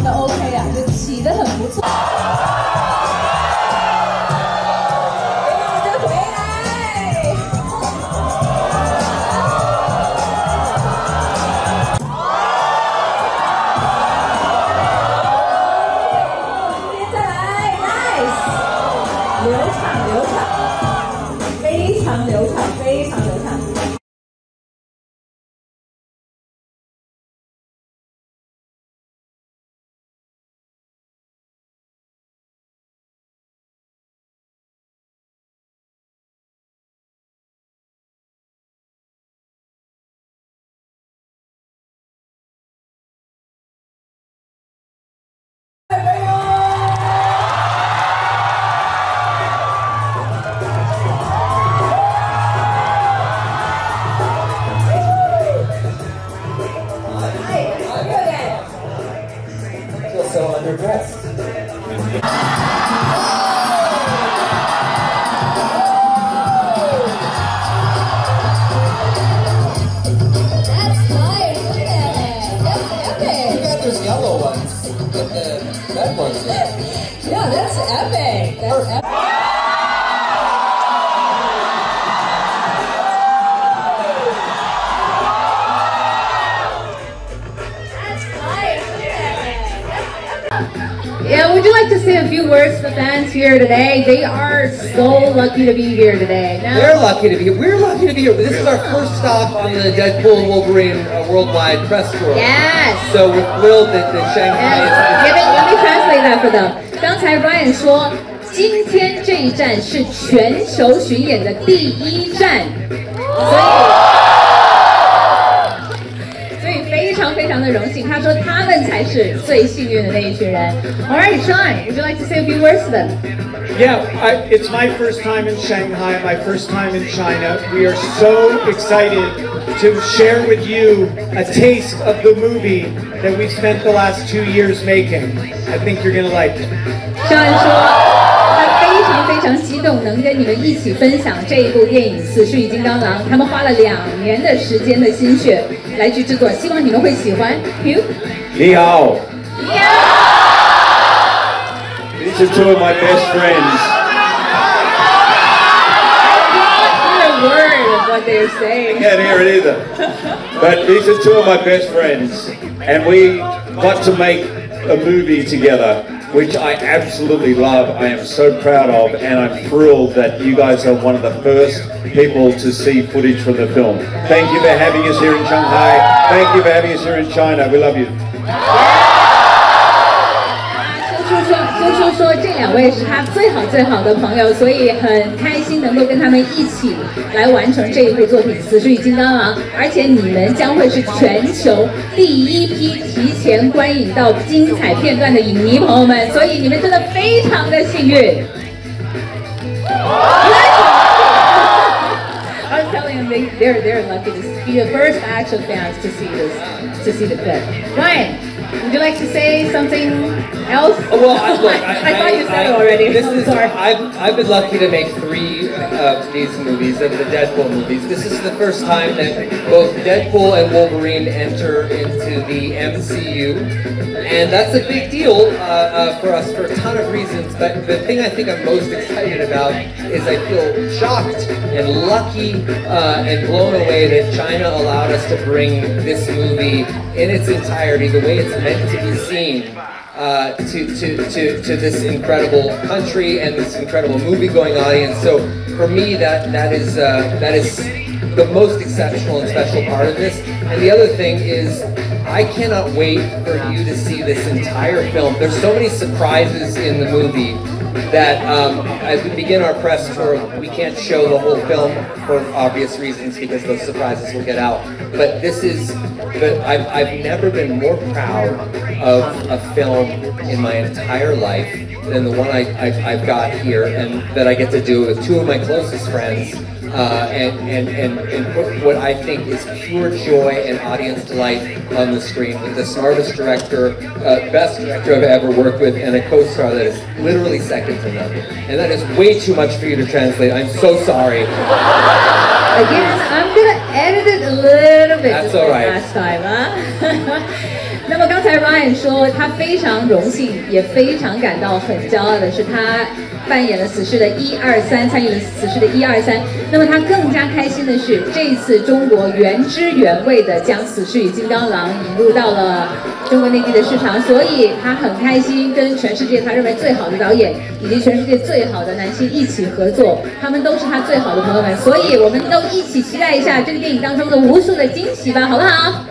常的 OK 啊，就起得很不错。 Yeah, that's epic. That's epic. Yeah, would you like to say a few words to the fans here today? They are so lucky to be here today. Now, they're lucky to be here. We're lucky to be here. This is our first stop on the Deadpool Wolverine worldwide press tour. Yes. So we're thrilled that Shanghai is... Let me translate that for them. 刚才 Ryan 说，今天这一站是全球巡演的第一站，所以非常非常的荣幸。他说他们才是最幸运的那一群人。All right, Shawn, would you like to say a few words to them? Yeah, it's my first time in Shanghai, my first time in China. We are so excited to share with you a taste of the movie that we spent the last 2 years making. I think you're going to like it. Shawn 说，他非常非常激动，能跟你们一起分享这一部电影《死侍与金刚狼》。他们花了2年的时间的心血来去制作，希望你们会喜欢。Hugh， 你好。 你好。 These are 2 of my best friends. I can't hear a word of what they're saying. I can't hear it either. But these are 2 of my best friends, and we got to make a movie together, which I absolutely love. I am so proud of, and I'm thrilled that you guys are one of the first people to see footage from the film. Thank you for having us here in Shanghai. Thank you for having us here in China. We love you. 说这2位是他最好的朋友，所以很开心能够跟他们一起来完成这一部作品《死侍与金刚狼》，而且你们将会是全球第一批提前观影到精彩片段的影迷朋友们，所以你们真的非常的幸运。I was telling them they're lucky to be the first batch of fans to see the film. Ryan, would you like to say something else? Well, I thought you said it already. I've been lucky to make 3 of these movies, of the Deadpool movies. This is the first time that both Deadpool and Wolverine enter into the MCU, and that's a big deal for us for a ton of reasons. But the thing I think I'm most excited about is I feel shocked and lucky and blown away that China allowed us to bring this movie in its entirety, the way it's meant to be seen, to this incredible country and this incredible movie-going audience. So for me, that is the most exceptional and special part of this. And the other thing is, I cannot wait for you to see this entire film. There's so many surprises in the movie that as we begin our press tour, we can't show the whole film for obvious reasons because those surprises will get out. But this is, I've never been more proud of a film in my entire life than the one I've got here, and that I get to do with 2 of my closest friends. And put what I think is pure joy and audience delight on the screen with the smartest director, best director I've ever worked with, and a co-star that is literally second to none. And that is way too much for you to translate. I'm so sorry. Again, I'm gonna edit it a little bit. That's all right. Last time, huh? 那么刚才 Ryan 说，他非常荣幸，也非常感到很骄傲的是，他扮演了死侍的1、2、3，参与了死侍的1、2、3。那么他更加开心的是，这一次中国原汁原味的将死侍与金刚狼引入到了中国内地的市场，所以他很开心，跟全世界他认为最好的导演以及全世界最好的男星一起合作，他们都是他最好的朋友们，所以我们都一起期待一下这个电影当中的无数的惊喜吧，好不好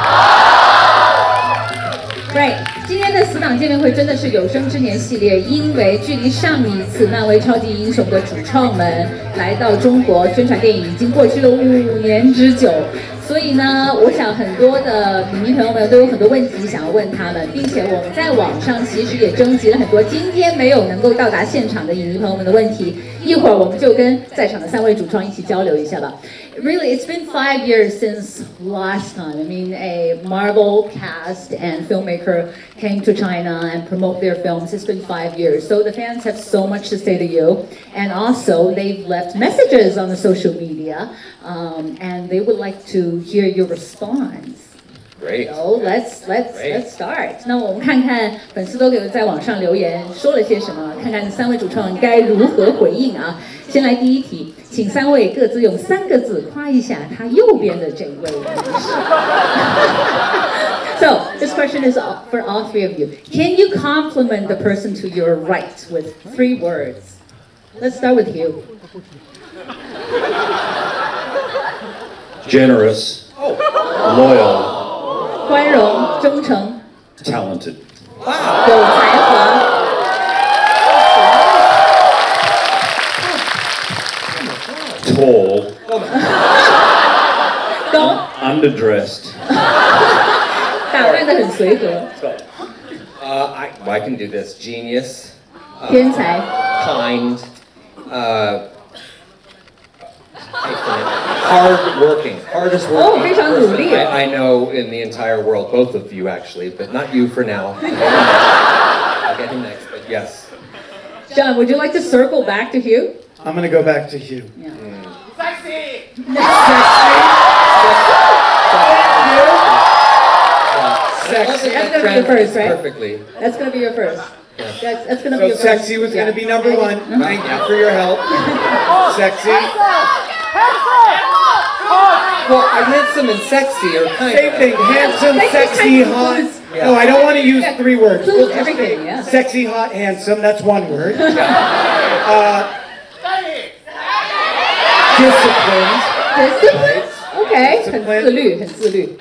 ？Right， 今天的死党见面会真的是有生之年系列，因为距离上一次漫威超级英雄的主创们来到中国宣传电影已经过去了5年之久，所以呢，我想很多的影迷朋友们都有很多问题想要问他们，并且我们在网上其实也征集了很多今天没有能够到达现场的影迷朋友们的问题，一会儿我们就跟在场的3位主创一起交流一下吧。Really, it's been 5 years since last time. I mean, a Marvel cast and filmmaker came to China and promote their films. It's been 5 years. So the fans have so much to say to you. And also, they've left messages on the social media. And they would like to hear your response. Great. So let's start. 那我们看看粉丝都给在网上留言说了些什么，看看3位主创该如何回应啊。先来第一题，请3位各自用3个字夸一下他右边的这位女士。So this question is for all 3 of you. Can you compliment the person to your right with 3 words? Let's start with Hugh. Generous. Loyal. 宽容、忠诚、 Talented. 有才华。 Tall. 高。 Underdressed. 打扮得很随和。 I can do this. Genius. 天才。 Kind. Hard-working, hardest working person I know in the entire world. Both of you, actually, but not you for now. I'll get him next, but yes. John, would you like to circle back to Hugh? I'm going to go back to Hugh. Yeah. Sexy! Sexy. That's going to be your first, right? Perfectly. That's going to be your first. That's going to be your first. Sexy was going to be number 1. Thank you for your help. Sexy. Well, handsome and sexy are kind Same thing. Handsome, sexy, hot. Yeah. No, I don't want to use 3 words. Include everything, yeah. Sexy, hot, handsome. That's 1 word. Disciplined. Discipline? Okay. 很自律，很自律。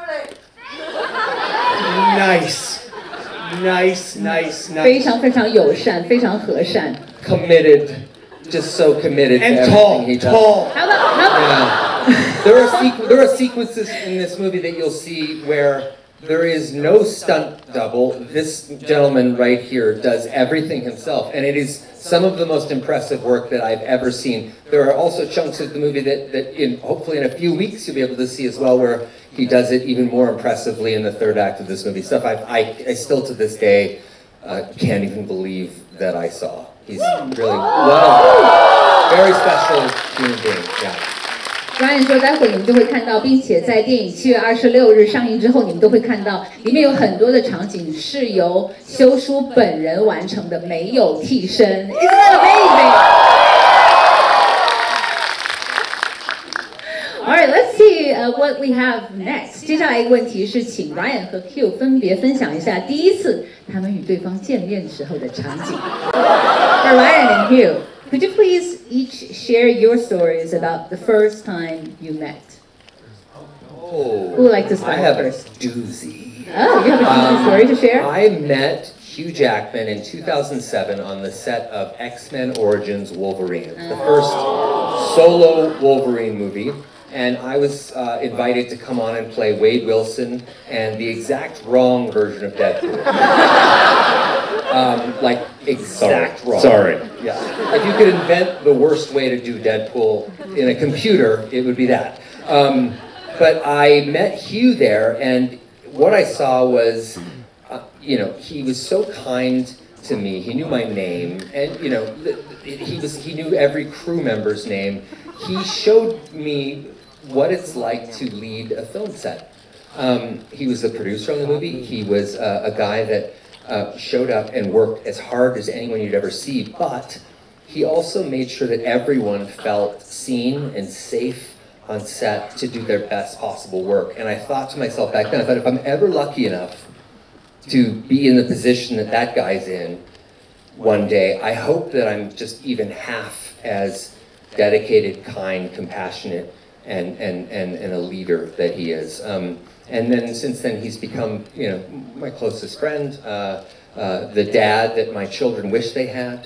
Nice. Nice. 非常非常友善，非常和善。 Committed. Just so committed to And everything he does. tall. How about? Yeah. There are sequences in this movie that you'll see where there is no stunt double. This gentleman right here does everything himself, and it is some of the most impressive work that I've ever seen. There are also chunks of the movie that hopefully in a few weeks you'll be able to see as well, where he does it even more impressively in the 3rd act of this movie. Stuff I still to this day can't even believe that I saw. He's really very special human being. Yeah. Ryan 说，待会你们就会看到，并且在电影7月26日上映之后，你们都会看到，里面有很多的场景是由修书本人完成的，没有替身。Isn't that amazing? Alright, let's see what we have next. 接下来一个问题是，请 Ryan 和 Hugh 分别分享一下第一次他们与对方见面时候的场景。For Ryan and Hugh, could you please each share your stories about the first time you met? Oh, Who would like to start I have first? a doozy. Oh, you have a juicy story to share? I met Hugh Jackman in 2007 on the set of X-Men Origins Wolverine. It's the first solo Wolverine movie. And I was invited to come on and play Wade Wilson and the exact wrong version of Deadpool. Like, exact wrong. Sorry. Yeah. If you could invent the worst way to do Deadpool in a computer, it would be that. But I met Hugh there, and what I saw was, he was so kind to me. He knew my name, and he knew every crew member's name. He showed me what it's like to lead a film set. He was the producer on the movie. He was a guy that showed up and worked as hard as anyone you'd ever see, but he also made sure that everyone felt seen and safe on set to do their best possible work. And I thought to myself back then, I thought if I'm ever lucky enough to be in the position that that guy's in one day, I hope that I'm just even half as dedicated, kind, compassionate, and a leader that he is. And then since then he's become, you know, my closest friend, the dad that my children wish they had.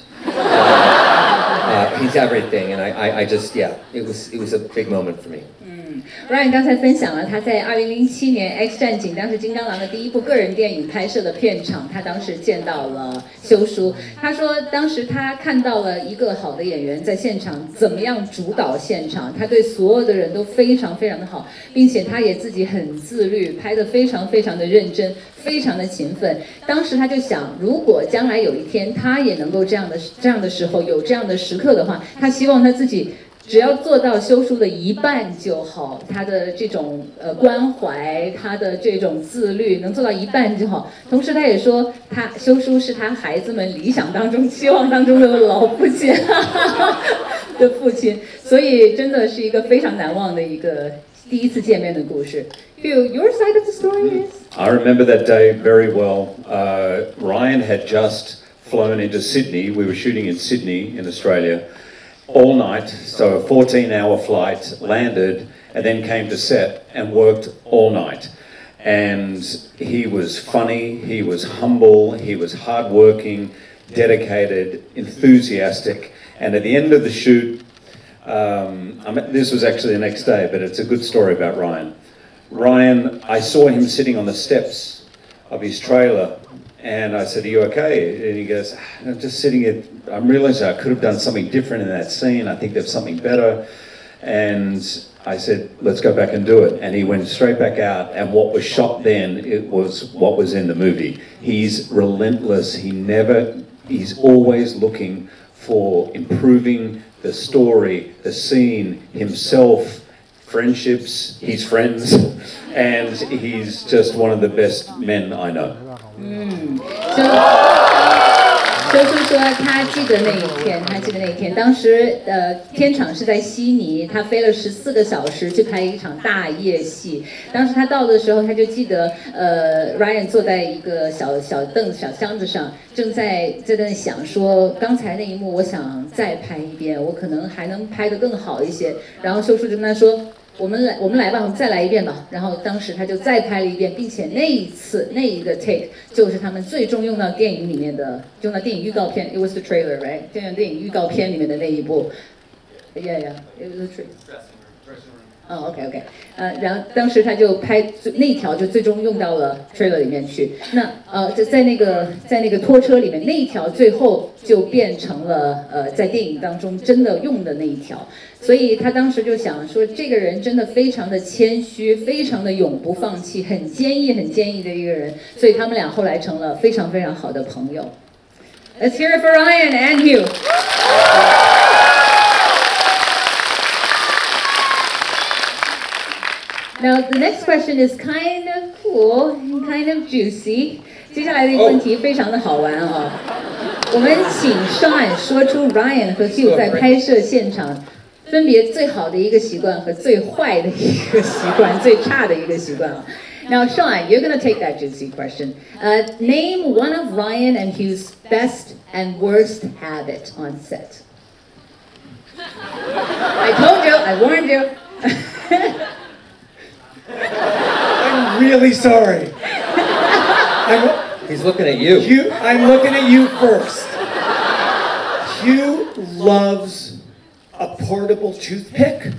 He's everything, and I just, yeah, it was a big moment for me. Ryan 刚才分享了他在2007年《X 战警》当时金刚狼的第一部个人电影拍摄的片场，他当时见到了修叔。他说当时他看到了一个好的演员在现场怎么样主导现场，他对所有的人都非常非常的好，并且他也自己很自律，拍得非常非常的认真，非常的勤奋。当时他就想，如果将来有一天他也能够这样的时候有这样的时刻的话，他希望他自己只要做到修叔的一半就好，他的这种关怀，他的这种自律能做到一半就好。同时他也说，修叔是他孩子们理想当中、期望当中的老父亲的父亲，所以真的是一个非常难忘的一个第一次见面的故事。Hugh, your side of the story is? I remember that day very well. Ryan had just flown into Sydney. We were shooting in Sydney in Australia. All night, so a 14-hour flight, landed, and then came to set and worked all night. And he was funny, he was humble, he was hardworking, dedicated, enthusiastic. And at the end of the shoot, this was actually the next day, but it's a good story about Ryan. Ryan, I saw him sitting on the steps of his trailer. And I said, "Are you okay?" And he goes, "I'm just sitting here. I'm realizing I could have done something different in that scene. I think there's something better." And I said, "Let's go back and do it." And he went straight back out. And what was shot then, it was what was in the movie. He's relentless. He's always looking for improving the story, the scene, himself, friendships, his friends. And he's just one of the best men I know. 修叔说他记得那一天，当时片场是在悉尼，他飞了14个小时去拍一场大夜戏。当时他到的时候，他就记得Ryan 坐在一个小凳子、小箱子上，正在那想说，刚才那一幕我想再拍一遍，我可能还能拍得更好一些。然后修叔就跟他说，我们来吧，我们再来一遍吧。然后当时他就再拍了一遍，并且那一个 take 就是他们最终用到电影里面的，用到电影预告片 ，it was the trailer, right？ 电影预告片里面的那一部 ，yeah, it was the trailer。OK， 然后当时他就拍那一条，就最终用到了 trailer 里面去。那就在那个拖车里面，那一条最后就变成了在电影当中真的用的那一条。所以他当时就想说，这个人真的非常的谦虚，非常的永不放弃，很坚毅的一个人。所以他们俩后来成了非常非常好的朋友。Let's hear it for Ryan and Hugh. Now the next question is kind of cool and kind of juicy. 接下来的一个问题非常的好玩哦。我们请 Shawn 说出 Ryan 和 Hugh 在拍摄现场分别最好的一个习惯和最坏的一个习惯，最差的一个习惯啊。Now Shawn, you're gonna take that juicy question. Name one of Ryan and Hugh's best and worst habit on set. I told you, I warned you. I'm really sorry. He's looking at you. Hugh, I'm looking at you first. Hugh loves a portable toothpick.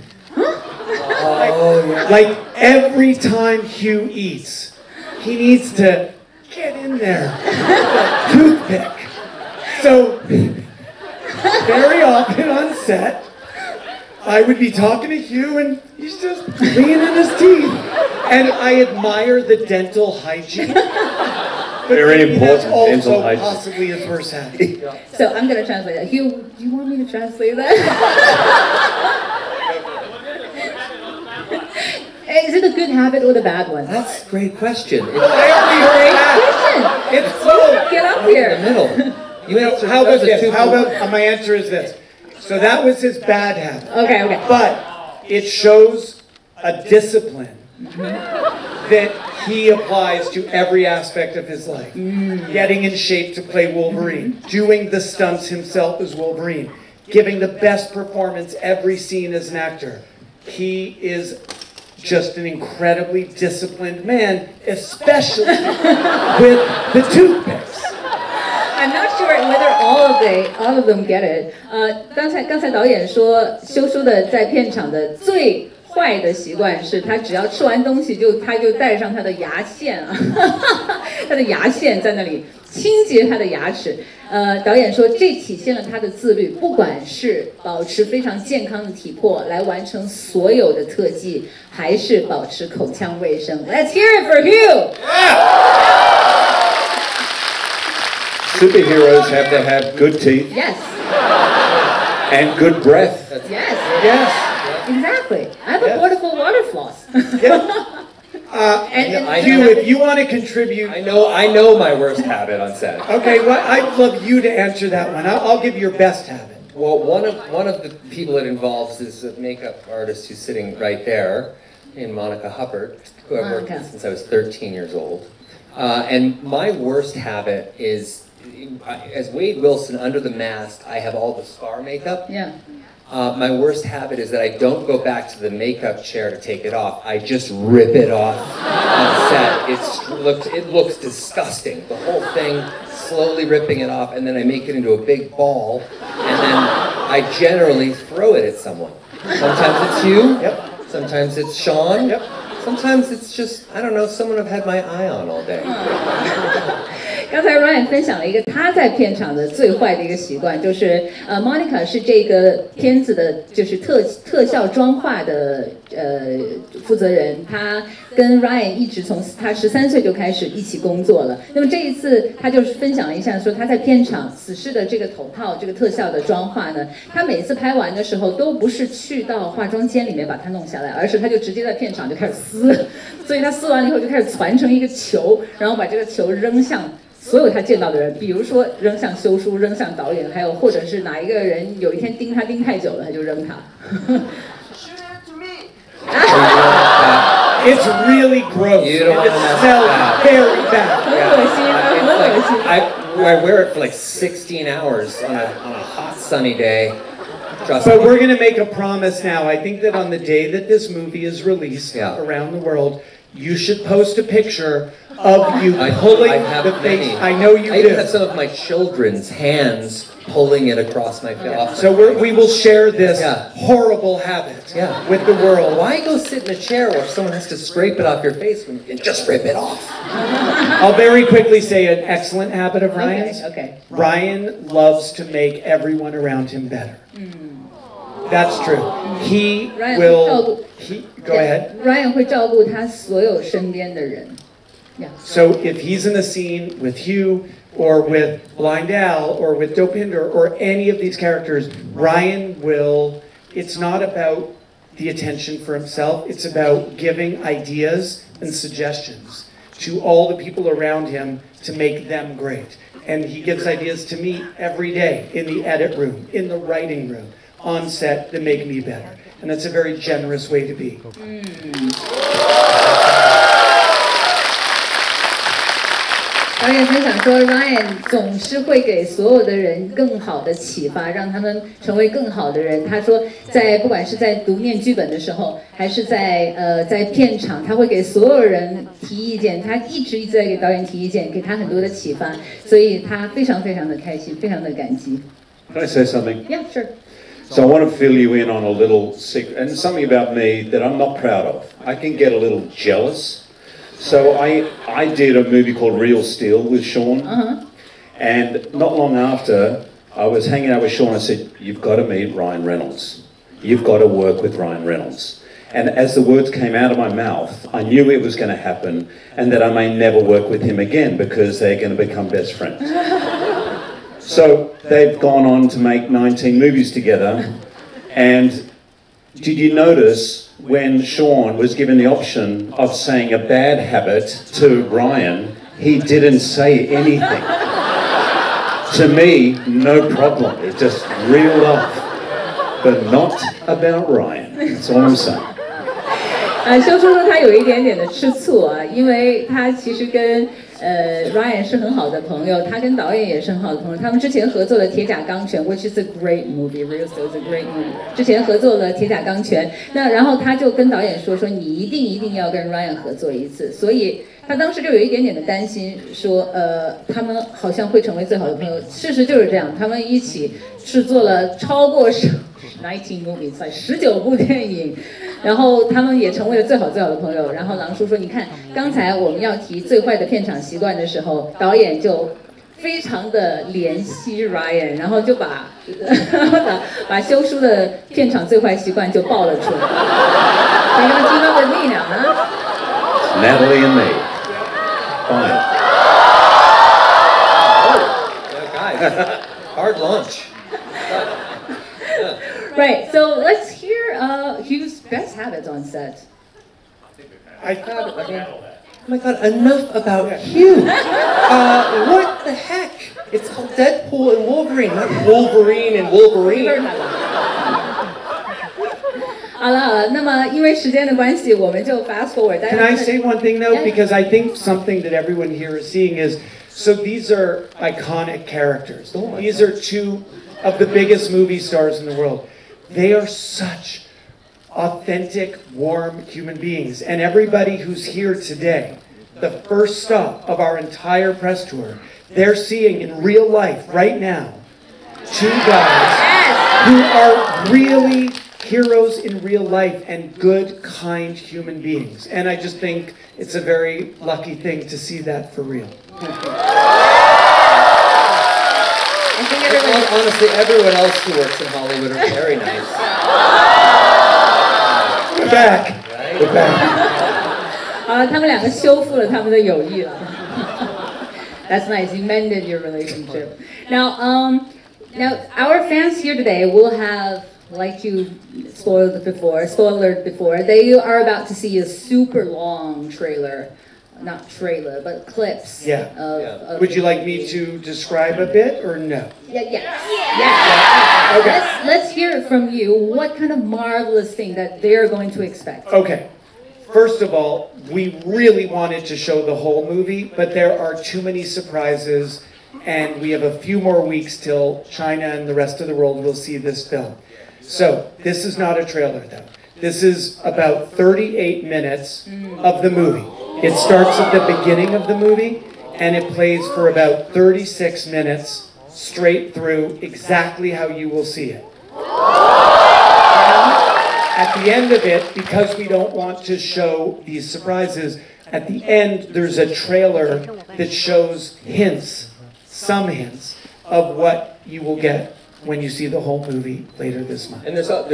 Like every time Hugh eats, he needs to get in there with a toothpick. So very often on set, I would be talking to Hugh and he's just cleaning his teeth. And I admire the dental hygiene. Very important dental hygiene. Possibly his worst habit. So I'm going to translate that. Hugh, do you want me to translate that? Is it a good habit or the bad one? That's a great question. Why are we hearing that? It's both. Get up In the here. middle. You answer. How about this? two- How about my answer is this? So that was his bad habit. Okay. But it shows a discipline that he applies to every aspect of his life. Getting in shape to play Wolverine, doing the stunts himself as Wolverine, giving the best performance every scene as an actor. He is just an incredibly disciplined man, especially with the toothpicks. I'm not sure whether all of them get it. 刚才导演说，修书的在片场的最坏的习惯是他只要吃完东西他就带上他的牙线啊，他的牙线在那里清洁他的牙齿。导演说这体现了他的自律，不管是保持非常健康的体魄来完成所有的特技，还是保持口腔卫生。Let's hear it for Hugh. Superheroes have to have good teeth Yes. and good breath. Yes. Yes. Exactly. I have a portable water floss. Yeah. And Hugh, if you want to contribute, I know my worst habit on set. okay, well, I'd love you to answer that one. I'll give you your best habit. Well, one of the people it involves is a makeup artist who's sitting right there, named Monica Hubbard, who I've worked with since I was 13 years old. And my worst habit is, as Wade Wilson under the mask, I have all the scar makeup. Yeah. My worst habit is that I don't go back to the makeup chair to take it off. I just rip it off on set. It looks disgusting. The whole thing, slowly ripping it off, and then I make it into a big ball, and then I generally throw it at someone. Sometimes it's you. Yep. Sometimes it's Shawn. Yep. Sometimes it's just, I don't know, someone I've had my eye on all day. 刚才 Ryan 分享了一个他在片场的最坏的一个习惯，就是Monica 是这个片子的，就是特效妆化的负责人，他跟 Ryan 一直从他13岁就开始一起工作了。那么这一次他就是分享了一下，说他在片场死侍的这个头套这个特效的妆化呢，他每次拍完的时候都不是去到化妆间里面把它弄下来，而是他就直接在片场就开始撕，所以他撕完了以后就开始攒成一个球，然后把这个球扔向所有他见到的人，比如说扔向修书，扔向导演，还有或者是哪一个人有一天盯他盯太久了，他就扔他。 It's really gross. You don't and it want to smells mess very bad. 很恶心，很恶心。 I wear it for like 16 hours on a hot sunny day. Trust But me. we're going to make a promise now. I think that on the day that this movie is released around the world, you should post a picture of you pulling I have the face. many. I know you I even do. have some of my children's hands pulling it across my face. So we will share this horrible habit with the world. Why go sit in a chair where someone has to scrape it off your face when you can just rip it off? I'll very quickly say an excellent habit of Ryan's. Okay. Ryan loves to make everyone around him better. That's true. He Ryan will. Go ahead. Ryan 会照顾他所有身边的人。Yeah. So if he's in a scene with Hugh or with Blind Al or with Dopinder or any of these characters, Ryan will. It's not about the attention for himself. It's about giving ideas and suggestions to all the people around him to make them great. And he gives ideas to me every day in the edit room, in the writing room, on set to make me better. And that's a very generous way to be. 导演分享说 ，Ryan 总是会给所有的人更好的启发，让他们成为更好的人。他说，不管是在读念剧本的时候，还是在片场，他会给所有人提意见。他一直在给导演提意见，给他很多的启发，所以他非常非常的开心，非常的感激。 Can I say something? Yeah, sure. So I want to fill you in on a little secret, and something about me that I'm not proud of. I can get a little jealous. So I did a movie called Real Steel with Shawn, and not long after, I was hanging out with Shawn. I said, "You've got to meet Ryan Reynolds. You've got to work with Ryan Reynolds." And as the words came out of my mouth, I knew it was going to happen, and that I may never work with him again because they're going to become best friends. So they've gone on to make 19 movies together, and did you notice when Shawn was given the option of saying a bad habit to Ryan, he didn't say anything? To me, no problem. It's just real love, but not about Ryan. That's all I'm saying. 修叔说他有一点点的吃醋啊，因为他其实跟Ryan 是很好的朋友，他跟导演也是很好的朋友。他们之前合作了《铁甲钢拳》 ，which is a great movie, real so is a great movie。之前合作了《铁甲钢拳》，那然后他就跟导演说你一定要跟 Ryan 合作一次，所以他当时就有一点点的担心，说他们好像会成为最好的朋友。事实就是这样，他们一起制作了超过19 movies， 19部电影。然后他们也成为了最好的朋友。然后狼叔说：“你看，刚才我们要提最坏的片场习惯的时候，导演就非常的怜惜 Ryan， 然后就把修叔的片场最坏习惯就爆了出来。They're gonna team up with me now, huh? Natalie and me. Fine. Oh, guys, hard lunch. Right. So let's hear Hugh's best habits on set. Oh my God, enough about Hugh. What the heck? It's called Deadpool and Wolverine, not Wolverine and Wolverine. 好了，那么因为时间的关系，我们就 fast forward. Can I say one thing though? Because I think something that everyone here is seeing is, so these are iconic characters. These are two of the biggest movie stars in the world. They are such authentic, warm human beings. And everybody who's here today, the first stop of our entire press tour, they're seeing in real life right now, two guys who are really heroes in real life and good, kind human beings. And I just think it's a very lucky thing to see that for real. Honestly, everyone else who works in Hollywood are very nice. We're back. We're back. 好了，他们两个修复了他们的友谊了。That's nice. You mended your relationship. Now, our fans here today will have, like you spoiled before, they are about to see a super long trailer. Not trailer, but clips. Yeah. Of Would you like me to describe a bit or no? Yeah. Okay. Let's hear it from you. What kind of marvelous thing that they're going to expect? Okay. First of all, we really wanted to show the whole movie, but there are too many surprises, and we have a few more weeks till China and the rest of the world will see this film. So, this is not a trailer though. This is about 38 minutes of the movie. It starts at the beginning of the movie, and it plays for about 36 minutes straight through, exactly how you will see it. At the end of it, because we don't want to show these surprises, at the end there's a trailer that shows hints, some hints, of what you will get when you see the whole movie later this month. And there's a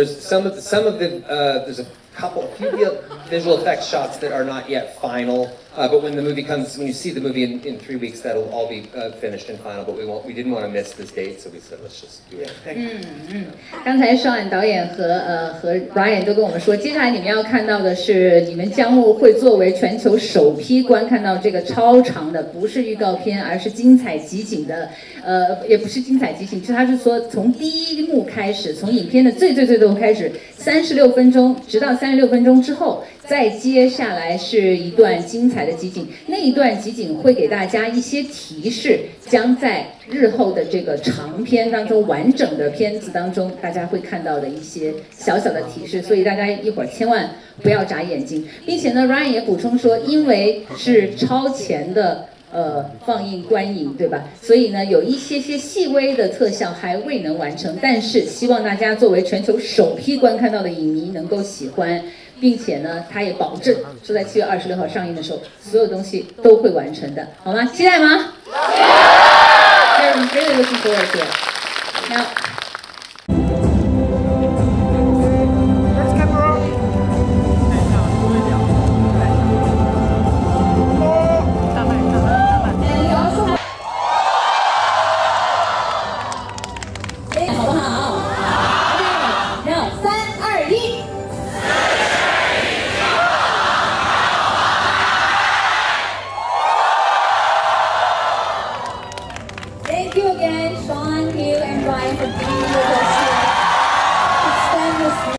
few visual effects shots that are not yet final, but when the movie comes, when you see the movie in 3 weeks, that'll all be finished and final. But we didn't want to miss this date, so we said let's just do it. 刚才Shawn导演和 Ryan 都跟我们说，接下来你们要看到的是，你们将会作为全球首批观看到这个超长的，不是预告片，而是精彩集锦的，也不是精彩集锦，就他是说从第一幕开始，从影片的最后开始，36分钟，直到36分钟之后，再接下来是一段精彩的集锦，那一段集锦会给大家一些提示，将在日后的这个长片当中，完整的片子当中，大家会看到的一些小小的提示，所以大家一会儿千万不要眨眼睛，并且呢 ，Ryan 也补充说，因为是超前的。放映观影，对吧？所以呢，有一些细微的特效还未能完成，但是希望大家作为全球首批观看到的影迷能够喜欢，并且呢，他也保证说在7月26号上映的时候，所有东西都会完成的，好吗？期待吗？ I'm really looking forward to it.